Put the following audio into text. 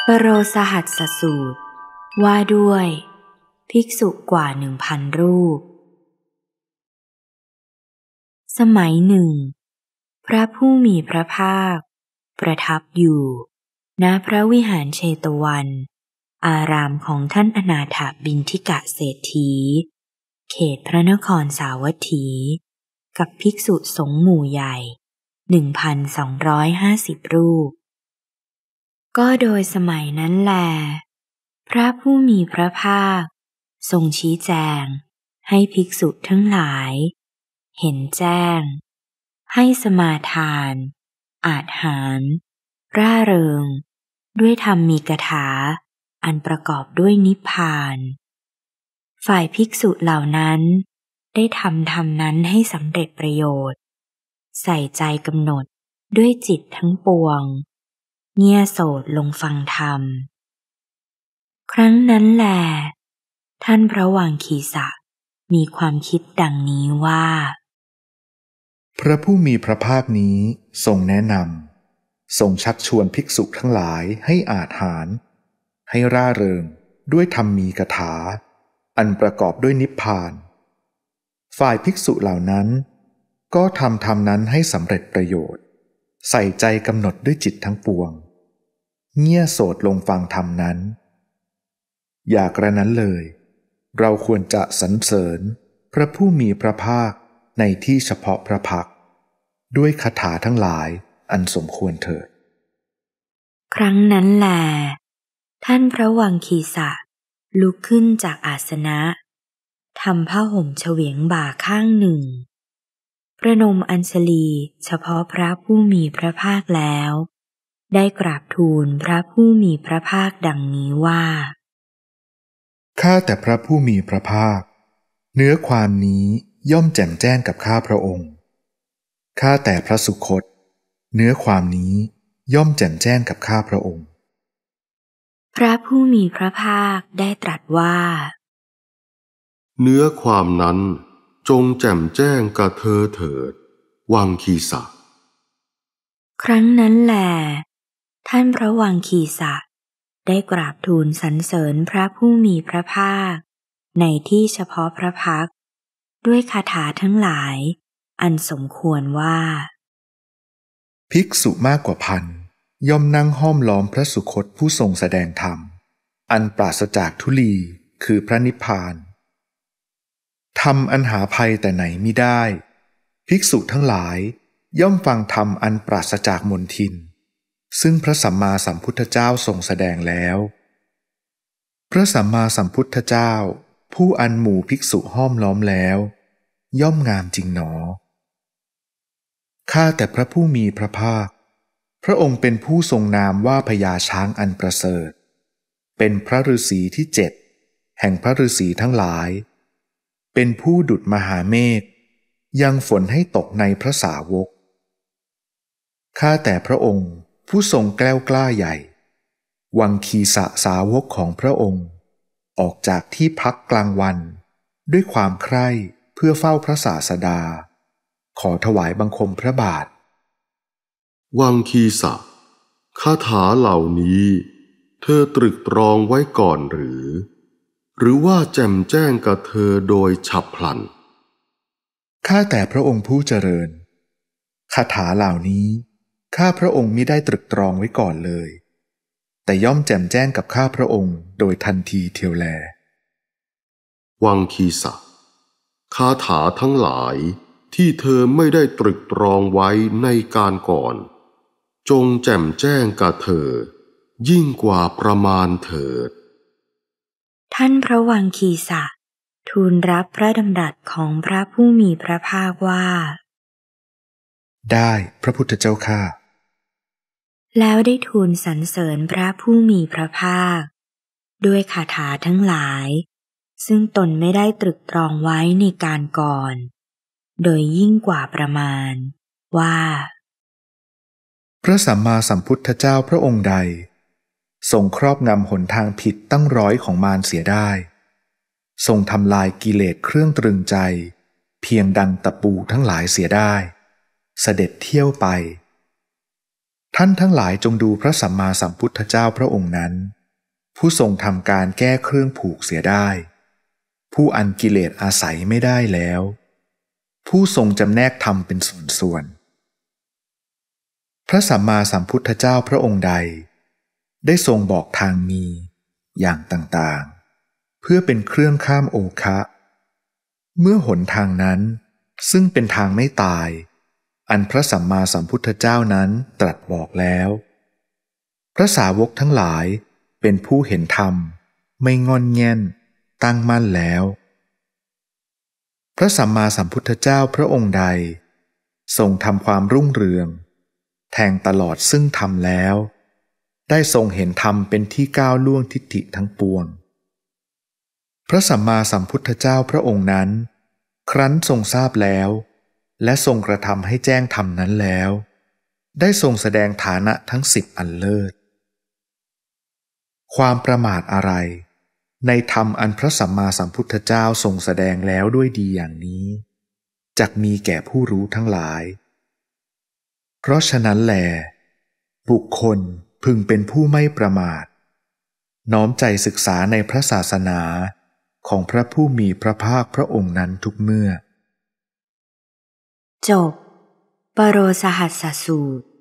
ปโรสหัสสูตรว่าด้วยภิกษุกว่า 1,000 รูปสมัยหนึ่งพระผู้มีพระภาคประทับอยู่ณพระวิหารเชตวันอารามของท่านอนาถบิณฑิกเศรษฐีเขตพระนครสาวัตถีกับภิกษุสงฆ์หมู่ใหญ่ 1,250 รูปก็โดยสมัยนั้นแลพระผู้มีพระภาคทรงชี้แจงให้ภิกษุทั้งหลายเห็นแจ้งให้สมาทานอาจหารร่าเริงด้วยธรรมมีกถาอันประกอบด้วยนิพพานฝ่ายภิกษุเหล่านั้นได้ทำธรรมนั้นให้สำเร็จประโยชน์ใส่ใจกำหนดด้วยจิตทั้งปวงเงี่ยโสดลงฟังธรรมครั้งนั้นแลท่านพระวังคีสะมีความคิดดังนี้ว่าพระผู้มีพระภาคนี้ทรงแนะนำทรงชักชวนภิกษุทั้งหลายให้อาจหารให้ร่าเริงด้วยธรรมมีกถาอันประกอบด้วยนิพพานฝ่ายภิกษุเหล่านั้นก็ทำธรรมนั้นให้สำเร็จประโยชน์ใส่ใจกำหนดด้วยจิตทั้งปวงเงี่ยโสดลงฟังธรรมนั้นอย่ากระนั้นเลยเราควรจะสรรเสริญพระผู้มีพระภาคในที่เฉพาะพระพักตร์ด้วยคาถาทั้งหลายอันสมควรเถิดครั้งนั้นแลท่านพระวังคีสะลุกขึ้นจากอาสนะทำผ้าห่มเฉวียงบ่าข้างหนึ่งประนมอัญชลีเฉพาะพระผู้มีพระภาคแล้วได้กราบทูลพระผู้มีพระภาคดังนี้ว่าข้าแต่พระผู้มีพระภาคเนื้อความนี้ย่อมแจ่มแจ้งกับข้าพระองค์ข้าแต่พระสุคตเนื้อความนี้ย่อมแจ่มแจ้งกับข้าพระองค์พระผู้มีพระภาคได้ตรัสว่าเนื้อความนั้นจงแจ่มแจ้งกับเธอเถิดวังคีสะครั้งนั้นแลท่านพระวังคีสะได้กราบทูลสรรเสริญพระผู้มีพระภาคในที่เฉพาะพระพักตร์ด้วยคาถาทั้งหลายอันสมควรว่าภิกษุมากกว่าพันย่อมนั่งห้อมล้อมพระสุคตผู้ทรงแสดงธรรมอันปราศจากทุลีคือพระนิพพานธรรมอันหาภัยแต่ไหนมิได้ภิกษุทั้งหลายย่อมฟังธรรมอันปราศจากมลทินซึ่งพระสัมมาสัมพุทธเจ้าทรงแสดงแล้วพระสัมมาสัมพุทธเจ้าผู้อันหมู่ภิกษุห้อมล้อมแล้วย่อมงามจริงหนอข้าแต่พระผู้มีพระภาคพระองค์เป็นผู้ทรงนามว่าพญาช้างอันประเสริฐเป็นพระฤาษีที่7แห่งพระฤาษีทั้งหลายเป็นผู้ดุจมหาเมฆยังฝนให้ตกในพระสาวกข้าแต่พระองค์ผู้ทรงแกล้วกล้าใหญ่วังคีสะสาวกของพระองค์ออกจากที่พักกลางวันด้วยความใคร่เพื่อเฝ้าพระศาสดาขอถวายบังคมพระบาทวังคีสะคาถาเหล่านี้เธอตรึกตรองไว้ก่อนหรือว่าแจ่มแจ้งกับเธอโดยฉับพลันข้าแต่พระองค์ผู้เจริญคาถาเหล่านี้ข้าพระองค์มิได้ตรึกตรองไว้ก่อนเลยแต่ย่อมแจ่มแจ้งกับข้าพระองค์โดยทันทีเทียวแลวังคีสะคาถาทั้งหลายที่เธอไม่ได้ตรึกตรองไว้ในการก่อนจงแจ่มแจ้งกับเธอยิ่งกว่าประมาณเถิดท่านพระวังคีสะทูลรับพระดำรัสของพระผู้มีพระภาคว่าได้พระพุทธเจ้าข้าแล้วได้ทูลสรรเสริญพระผู้มีพระภาคด้วยคาถาทั้งหลายซึ่งตนไม่ได้ตรึกตรองไว้ในการก่อนโดยยิ่งกว่าประมาณว่าพระสัมมาสัมพุทธเจ้าพระองค์ใดทรงครอบงำหนทางผิดตั้งร้อยของมารเสียได้ทรงทำลายกิเลสเครื่องตรึงใจเพียงดังตะปูทั้งหลายเสียได้เสด็จเที่ยวไปท่านทั้งหลายจงดูพระสัมมาสัมพุทธเจ้าพระองค์นั้นผู้ทรงทำการแก้เครื่องผูกเสียได้ผู้อันกิเลสอาศัยไม่ได้แล้วผู้ทรงจำแนกธรรมเป็นส่วนๆพระสัมมาสัมพุทธเจ้าพระองค์ใดได้ทรงบอกทางมีอย่างต่างๆเพื่อเป็นเครื่องข้ามโอคะเมื่อหนทางนั้นซึ่งเป็นทางไม่ตายอันพระสัมมาสัมพุทธเจ้านั้นตรัสบอกแล้วพระสาวกทั้งหลายเป็นผู้เห็นธรรมไม่งอนแง่นตั้งมั่นแล้วพระสัมมาสัมพุทธเจ้าพระองค์ใดทรงทำความรุ่งเรืองแทงตลอดซึ่งธรรมแล้วได้ทรงเห็นธรรมเป็นที่ก้าวล่วงทิฏฐิทั้งปวงพระสัมมาสัมพุทธเจ้าพระองค์นั้นครั้นทรงทราบแล้วและทรงกระทำให้แจ้งธรรมนั้นแล้วได้ทรงแสดงฐานะทั้ง10อันเลิศความประมาทอะไรในธรรมอันพระสัมมาสัมพุทธเจ้าทรงแสดงแล้วด้วยดีอย่างนี้จักมีแก่ผู้รู้ทั้งหลายเพราะฉะนั้นแลบุคคลพึงเป็นผู้ไม่ประมาทน้อมใจศึกษาในพระศาสนาของพระผู้มีพระภาคพระองค์นั้นทุกเมื่อจบปโรสหัสสสูตร